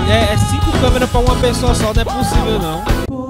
é 5 câmeras pra uma pessoa só, não é possível não.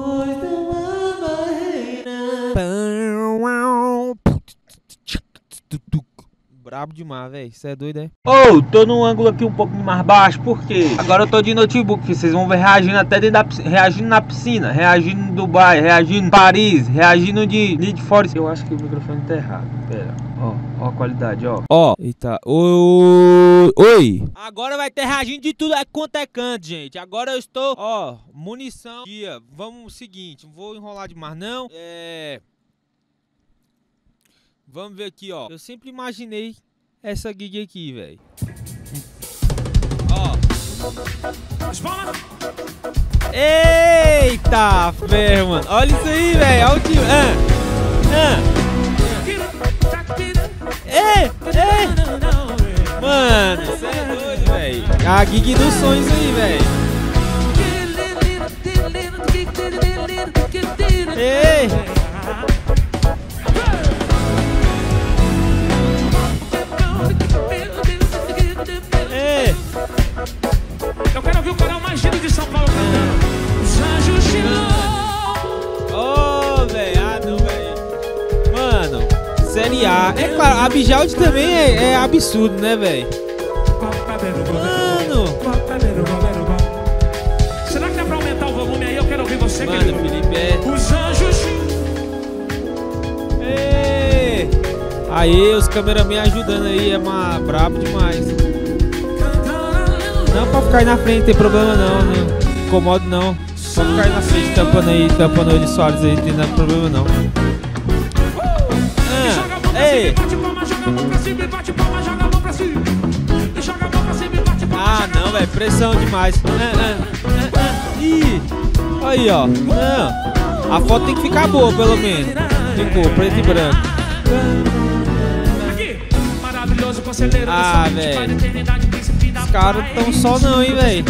Brabo demais, velho. Isso é doido, é? Ô, tô num ângulo aqui um pouco mais baixo, por quê? Agora eu tô de notebook, filho. Vocês vão ver reagindo até dentro da piscina, reagindo na piscina, reagindo em Dubai, reagindo em Paris, reagindo de Need for Speed. Eu acho que o microfone tá errado. Pera, ó a qualidade, ó. Ó, eita. Oi. Agora vai ter reagindo de tudo quanto é canto, gente. Agora eu estou, ó, munição. Vamos o seguinte, não vou enrolar demais não. Vamos ver aqui, ó. Eu sempre imaginei essa gig aqui, velho. Ó. Eita, ferro, mano. Olha isso aí, velho. Olha o time. Mano, isso é doido, velho. A gig dos sonhos aí, velho. Ei. Eu quero ouvir o canal mais lindo de São Paulo cantando Os Anjos de Ló. Ô, velho, não, velho. Mano, Série A. É claro, a Bijaldi também é absurdo, né, velho? Mano. Será que dá pra aumentar o volume aí? Eu quero ouvir você, mano, querido. Felipe, Os Anjos de Ló. Aí, os cameramen ajudando aí, brabo demais. Não pra ficar aí na frente, não tem problema não, não incomodo não. Só ficar aí na frente, tampando ele Soares aí, não tem nada problema não. Ei! Ah, não, velho, pressão demais. Ih, aí, ó. Não, a foto tem que ficar boa, pelo menos. Ficou preto e branco. Ah, velho. Os caras não tão só não, hein, velho.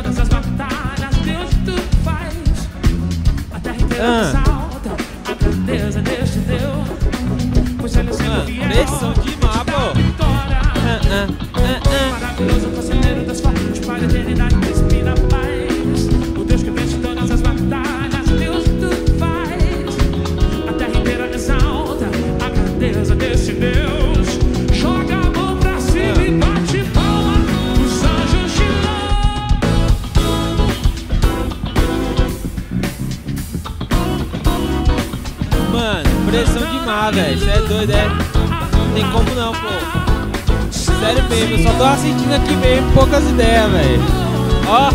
Pressão demais, pô. Maravilhoso conselheiro das fortes para a eternidade, príncipe da paz. O Deus que vence todas as batalhas, Deus tudo faz. A terra inteira exalta a grandeza desse Deus. Joga a mão pra cima e bate palma. Os Anjos de Ló. Mano, pressão demais, velho. Isso é doido, é? Não tem como não, pô. Sério mesmo, eu só tô assistindo aqui mesmo, poucas ideias, velho. Ó,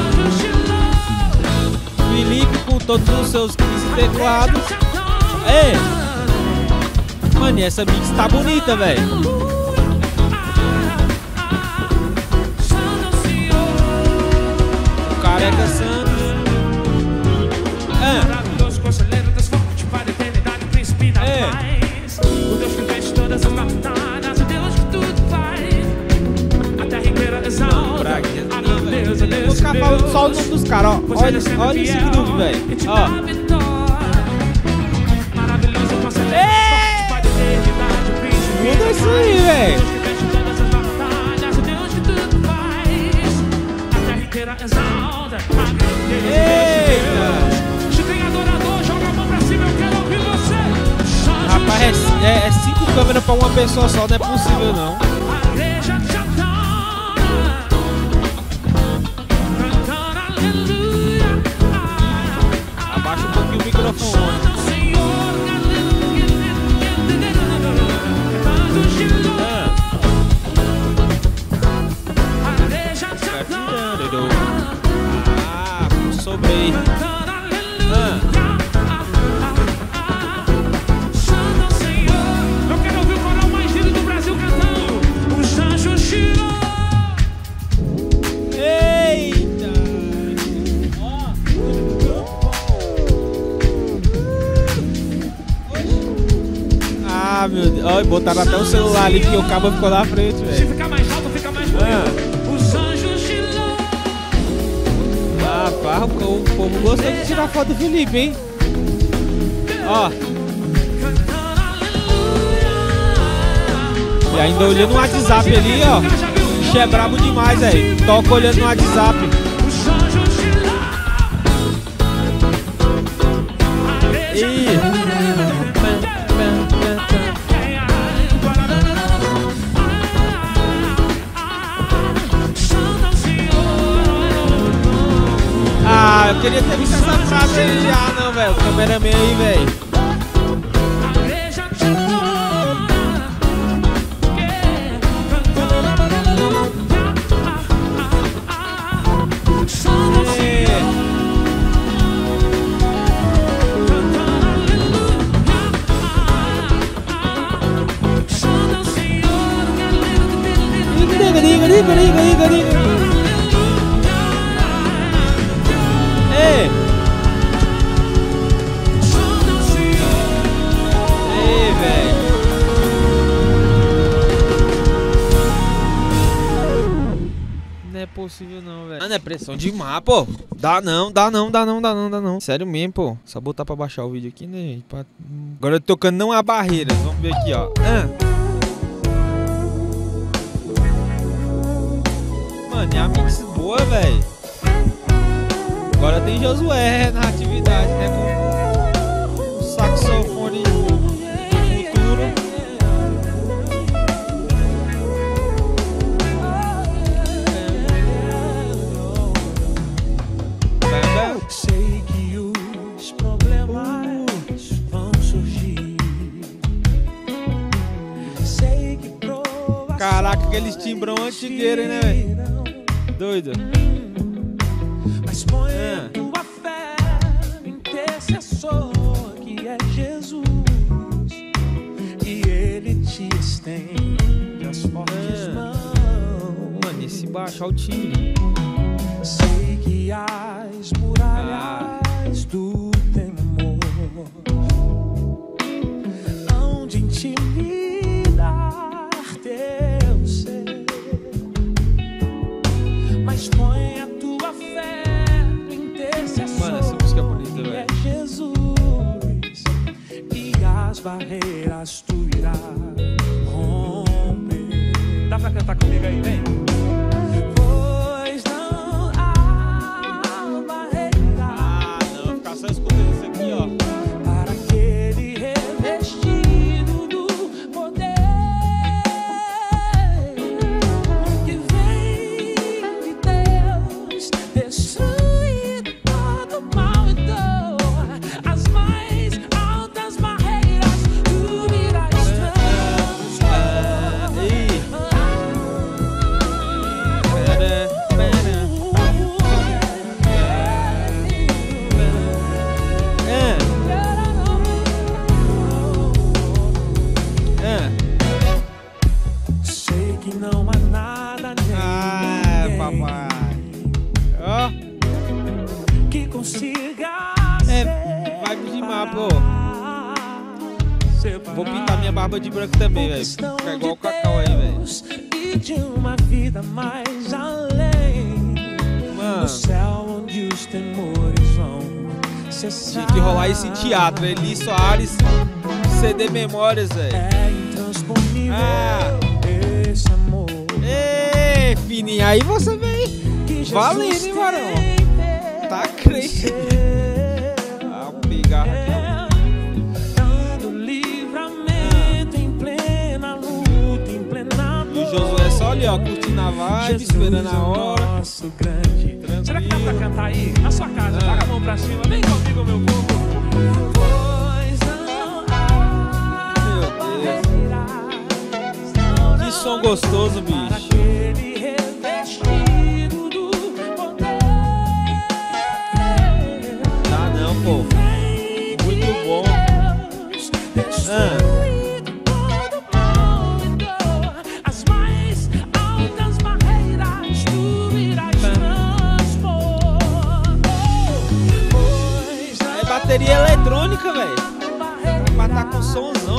Felipe com todos os seus 15 teclados. Mano, e essa mix tá bonita, velho. O Careca Santos. maravilhoso conselheiro das fortes para a eternidade, príncipe da paz. O Deus que vence todas as batalhas, o Deus que tudo faz. A terra inteira exalta a grandeza desse Deus. Vou ficar falando só o nome dos caras, ó. Olha esse grupo, velho. Ó. Maravilhoso conselheiro das fortes para a eternidade, príncipe Muda isso aí, velho. Deus que vence todas as batalhas, o Deus que tudo faz. A terra inteira exalta a grandeza desse Deus. Se tem adorador, joga a mão pra cima, eu quero ouvir você. Rapaz, é 5 câmeras pra uma pessoa só, não é possível não. A igreja te adora, cantando aleluia. Abaixa um pouquinho o microfone. Senhor, Anjos de Ló. A igreja te adora, Ah, sobrei. cantando aleluia. Santo Senhor, eu quero ouvir o coral mais lindo do Brasil cantando Os Anjos de Ló. Eita! Ah, meu Deus. Olha, botaram até o celular ali que o cabo ficou na frente, Se velho. ficar mais alto, fica mais bonito. Os Anjos de Ló. Rapaz, o povo gostou de tirar foto do Felipe, hein? Ó. E ainda olhando no WhatsApp ali, ó. Bicho é brabo demais, velho. Toca olhando no WhatsApp. Os Ah, eu queria ter visto essa frase aí já, não, velho. O cameraman aí, velho. Não é possível não, velho. Mano, é pressão demais, pô. Dá não. Sério mesmo, pô. Só botar pra baixar o vídeo aqui, né, gente? Agora eu tô tocando não há barreiras. Vamos ver aqui, ó. Mano, é a mix boa, velho. Agora tem Josué na atividade, né? Com o saxofone do futuro. Sei que os problemas vão surgir. Sei que provações. Caraca, aqueles timbrão antigueiros, né, velho? Doido. Mas põe a tua fé no intercessor que é Jesus, e ele te estende as fortes mãos. Mano, esse baixar o timbre. Sei que as muralhas do temor hão de intimidar teu ser, mas põe a tua fé no intercessor. Mano, essa música é bonita, velho. É Jesus, e as barreiras tu irás romper. Dá pra cantar comigo aí, vem? Só escutando isso aqui, ó. Para aquele revestido do poder que vem de Deus, destruir todo mal e dor, as mais altas barreiras tu irás transformar. Sei que não há nada nem papai. Ó. que consiga vibe demais, pô. Vou pintar minha barba de branco também, velho. Fica igual o Cacau aí, velho. E de uma vida mais além. Mano, No céu onde os temores vão cessar. tinha que rolar esse teatro. Eli Soares, CD Memórias, velho. É intransponível esse amor. Ei, fininho, aí você vem Que Jesus valendo, hein, varão? tem Tá crente. Ah, o pigarro aqui. dando livramento em plena luta, em plena E o Josué só ali, ó, curtindo a vibe, esperando a hora. Nosso grande. Será que dá pra cantar aí? Na sua casa, joga a mão pra cima, vem comigo, meu povo. Pois não há barreiras, Que som gostoso, para bicho. aquele revestido do poder. Tá não, pô. Muito bom. Destruído todo mal e dor, as mais altas barreiras tu irás transpor. Pois É bateria eletrônica, velho. Pra tá com somzão.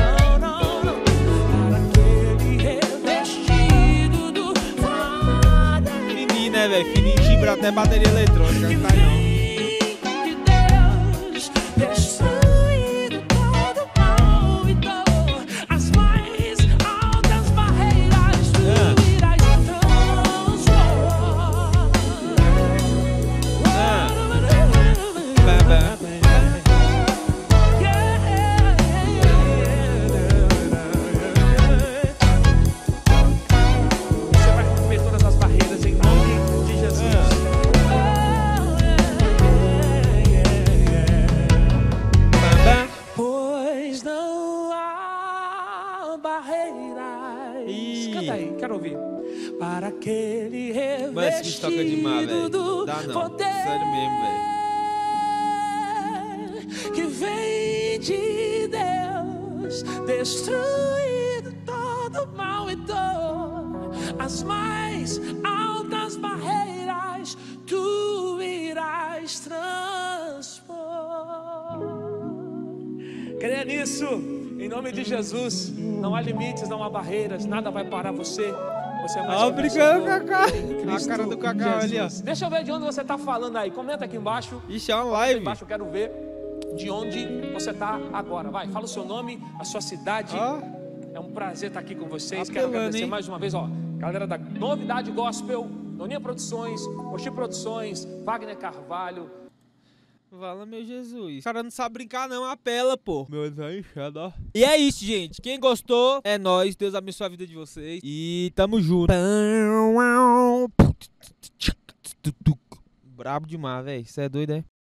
para aquele revestido do Father Fininho, né, velho? Fininho, gibra até bateria eletrônica. Não tá não. de Deus, destruído todo mal e dor, as mais altas barreiras tu irás transformar. esse bicho toca demais, velho. Dá não. Sério mesmo, velho. Que vem de Deus, destruindo todo mal e dor. As mais altas barreiras tu irás transpor. Creia nisso, em nome de Jesus. Não há limites, não há barreiras, nada vai parar você. Você é mais Ó, brincando com a cara. Cristo A cara do Cacau ali, ó. Deixa eu ver de onde você tá falando aí. Comenta aqui embaixo. Ixi, é uma Aqui live. embaixo eu quero ver de onde você tá agora. Vai, fala o seu nome, a sua cidade. Ó. É um prazer estar aqui com vocês. Apelando, Quero agradecer hein? mais uma vez, ó, galera da Novidade Gospel, Noninha Produções, Oxi Produções, Wagner Carvalho. Fala, meu Jesus. O cara não sabe brincar, não. Apela, pô. Meu olho tá inchado, ó. E é isso, gente. Quem gostou, é nóis. Deus abençoe a vida de vocês. E tamo junto. Brabo demais, velho. Você é doido, é?